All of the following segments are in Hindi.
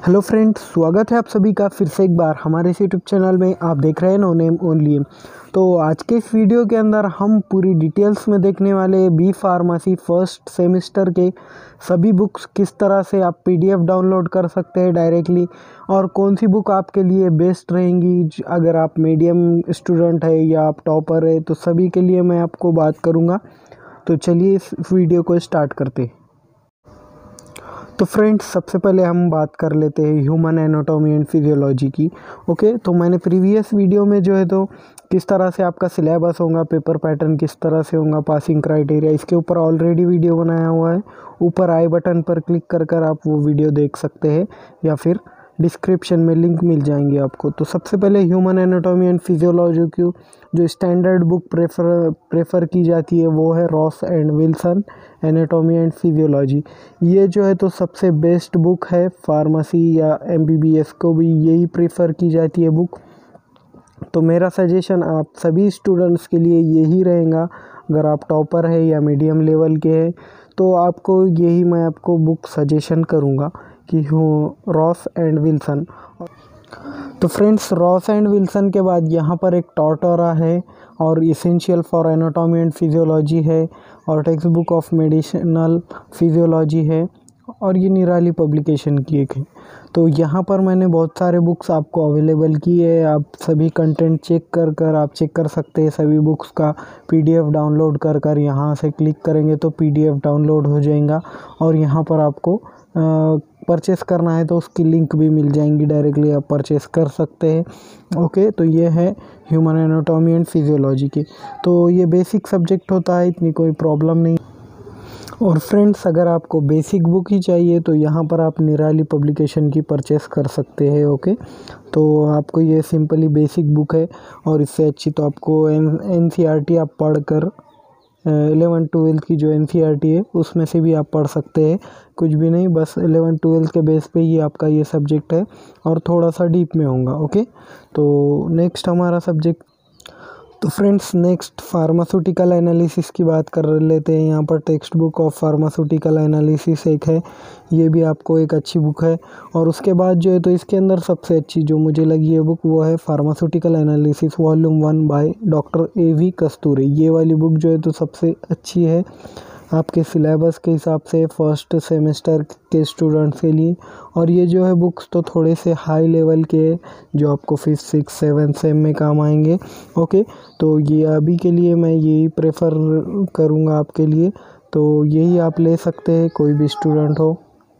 हेलो फ्रेंड्स, स्वागत है आप सभी का फिर से एक बार हमारे इस यूट्यूब चैनल में। आप देख रहे हैं नो नेम ओनली। तो आज के इस वीडियो के अंदर हम पूरी डिटेल्स में देखने वाले बी फार्मेसी फर्स्ट सेमेस्टर के सभी बुक्स किस तरह से आप पीडीएफ डाउनलोड कर सकते हैं डायरेक्टली, और कौन सी बुक आपके लिए बेस्ट रहेंगी अगर आप मीडियम स्टूडेंट है या आप टॉपर है, तो सभी के लिए मैं आपको बात करूँगा। तो चलिए इस वीडियो को स्टार्ट करते हैं। तो फ्रेंड्स, सबसे पहले हम बात कर लेते हैं ह्यूमन एनाटॉमी एंड फिजियोलॉजी की। ओके, तो मैंने प्रीवियस वीडियो में जो है तो किस तरह से आपका सिलेबस होगा, पेपर पैटर्न किस तरह से होगा, पासिंग क्राइटेरिया, इसके ऊपर ऑलरेडी वीडियो बनाया हुआ है। ऊपर आई बटन पर क्लिक कर आप वो वीडियो देख सकते हैं या फिर डिस्क्रिप्शन में लिंक मिल जाएंगे आपको। तो सबसे पहले ह्यूमन एनाटॉमी एंड फिजियोलॉजी की जो स्टैंडर्ड बुक प्रेफर की जाती है वो है Ross and Wilson anatomy and physiology. ये जो है तो सबसे बेस्ट बुक है। फार्मेसी या एमबीबीएस को भी यही प्रेफर की जाती है बुक। तो मेरा सजेशन आप सभी स्टूडेंट्स के लिए यही रहेगा। अगर आप टॉपर है या मीडियम लेवल के हैं तो आपको यही मैं आपको बुक सजेशन करूँगा कि हो रॉस एंड विल्सन। तो फ्रेंड्स, रॉस एंड विल्सन के बाद यहाँ पर एक टॉर्टोरा है और essential for anatomy and physiology है और textbook of medicinal physiology है और ये निराली पब्लिकेशन की एक है। तो यहाँ पर मैंने बहुत सारे बुक्स आपको अवेलेबल किए है। आप सभी कंटेंट चेक कर आप चेक कर सकते हैं सभी बुक्स का पीडीएफ डाउनलोड कर यहाँ से क्लिक करेंगे तो पीडीएफ डाउनलोड हो जाएगा और यहाँ पर आपको परचेस करना है तो उसकी लिंक भी मिल जाएंगी, डायरेक्टली आप परचेस कर सकते हैं। ओके, तो ये है ह्यूमन एनाटॉमी एंड फिजियोलॉजी के। तो ये बेसिक सब्जेक्ट होता है, इतनी कोई प्रॉब्लम नहीं। और फ्रेंड्स, अगर आपको बेसिक बुक ही चाहिए तो यहाँ पर आप निराली पब्लिकेशन की परचेस कर सकते हैं। ओके, तो आपको ये सिंपली बेसिक बुक है और इससे अच्छी तो आपको एनसीईआरटी आप पढ़कर 11th-12th की जो एनसीईआरटी है उसमें से भी आप पढ़ सकते हैं। कुछ भी नहीं, बस 11th-12th के बेस पे ही आपका ये सब्जेक्ट है और थोड़ा सा डीप में होगा। ओके, तो नेक्स्ट हमारा सब्जेक्ट, तो फ्रेंड्स नेक्स्ट फार्मास्यूटिकल एनालिसिस की बात कर लेते हैं। यहाँ पर textbook of pharmaceutical analysis एक है, ये भी आपको एक अच्छी बुक है। और उसके बाद जो है तो इसके अंदर सबसे अच्छी जो मुझे लगी है बुक वो है pharmaceutical analysis volume 1 by doctor AV Kasturi. ये वाली बुक जो है तो सबसे अच्छी है आपके सिलेबस के हिसाब से फर्स्ट सेमेस्टर के स्टूडेंट्स के लिए। और ये जो है बुक्स तो थोड़े से हाई लेवल के जो आपको 5th 6th 7th सेम में काम आएंगे। ओके, तो ये अभी के लिए मैं यही प्रेफर करूँगा आपके लिए, तो यही आप ले सकते हैं कोई भी स्टूडेंट हो।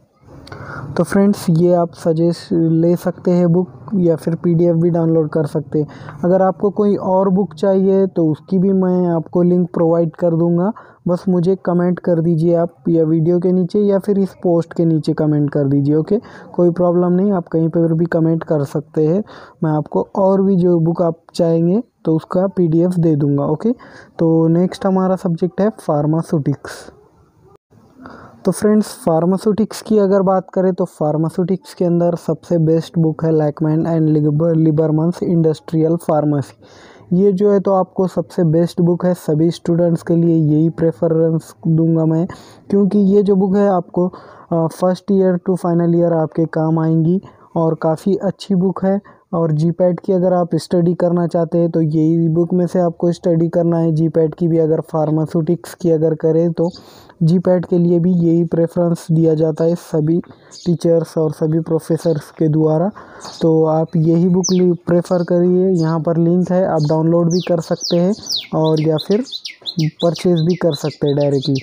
तो फ्रेंड्स, ये आप सजेस्ट ले सकते हैं बुक या फिर पीडीएफ भी डाउनलोड कर सकते हैं। अगर आपको कोई और बुक चाहिए तो उसकी भी मैं आपको लिंक प्रोवाइड कर दूंगा। बस मुझे कमेंट कर दीजिए आप, या वीडियो के नीचे या फिर इस पोस्ट के नीचे कमेंट कर दीजिए। ओके, कोई प्रॉब्लम नहीं, आप कहीं पर भी कमेंट कर सकते हैं। मैं आपको और भी जो बुक आप चाहेंगे तो उसका पीडीएफ दे दूँगा। ओके, तो नेक्स्ट हमारा सब्जेक्ट है फार्मास्यूटिक्स। तो फ्रेंड्स, फार्मास्यूटिक्स की अगर बात करें तो फार्मास्यूटिक्स के अंदर सबसे बेस्ट बुक है Lachman and Lieberman's industrial pharmacy. ये जो है तो आपको सबसे बेस्ट बुक है, सभी स्टूडेंट्स के लिए यही प्रेफरेंस दूंगा मैं, क्योंकि ये जो बुक है आपको first year to final year आपके काम आएंगी और काफ़ी अच्छी बुक है। और जीपैट की अगर आप स्टडी करना चाहते हैं तो यही बुक में से आपको स्टडी करना है। जीपैट की भी अगर फार्मास्यूटिक्स की अगर करें तो जीपैट के लिए भी यही प्रेफरेंस दिया जाता है सभी टीचर्स और सभी प्रोफेसर्स के द्वारा। तो आप यही बुक प्रेफर करिए। यहाँ पर लिंक है, आप डाउनलोड भी कर सकते हैं और या फिर परचेज़ भी कर सकते हैं डायरेक्टली।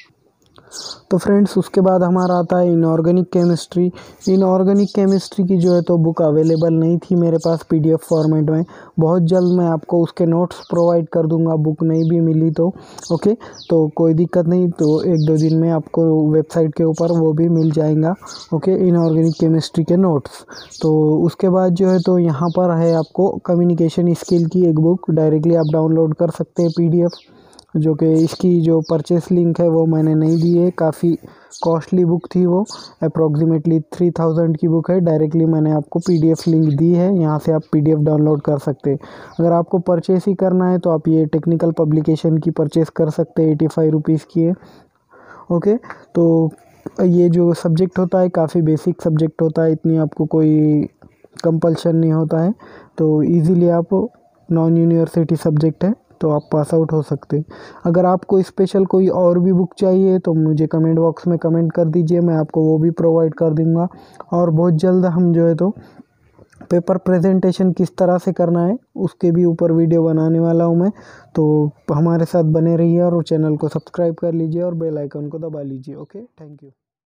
तो फ्रेंड्स, उसके बाद हमारा आता है इनऑर्गेनिक केमिस्ट्री। इनऑर्गेनिक केमिस्ट्री की जो है तो बुक अवेलेबल नहीं थी मेरे पास पीडीएफ फॉर्मेट में। बहुत जल्द मैं आपको उसके नोट्स प्रोवाइड कर दूंगा, बुक नहीं भी मिली तो। ओके, तो कोई दिक्कत नहीं, तो 1-2 दिन में आपको वेबसाइट के ऊपर वो भी मिल जाएगा। ओके, इनऑर्गेनिक केमिस्ट्री के नोट्स। तो उसके बाद जो है तो यहाँ पर है आपको कम्युनिकेशन स्किल की एक बुक, डायरेक्टली आप डाउनलोड कर सकते हैं पीडीएफ, जो कि इसकी जो परचेस लिंक है वो मैंने नहीं दी है। काफ़ी कॉस्टली बुक थी वो, अप्रॉक्सीमेटली 3000 की बुक है। डायरेक्टली मैंने आपको पीडीएफ लिंक दी है, यहाँ से आप पीडीएफ डाउनलोड कर सकते हैं। अगर आपको परचेस ही करना है तो आप ये टेक्निकल पब्लिकेशन की परचेस कर सकते हैं, 85 रुपीज़ की है। ओके, तो ये जो सब्जेक्ट होता है काफ़ी बेसिक सब्जेक्ट होता है, इतनी आपको कोई कंपल्शन नहीं होता है, तो इजीली आप नॉन यूनिवर्सिटी सब्जेक्ट है तो आप पास आउट हो सकते हैं। अगर आपको स्पेशल कोई और भी बुक चाहिए तो मुझे कमेंट बॉक्स में कमेंट कर दीजिए, मैं आपको वो भी प्रोवाइड कर दूँगा। और बहुत जल्द हम जो है तो पेपर प्रेजेंटेशन किस तरह से करना है उसके भी ऊपर वीडियो बनाने वाला हूँ मैं, तो हमारे साथ बने रहिए और चैनल को सब्सक्राइब कर लीजिए और बेल आइकन को दबा लीजिए। Okay, thank you.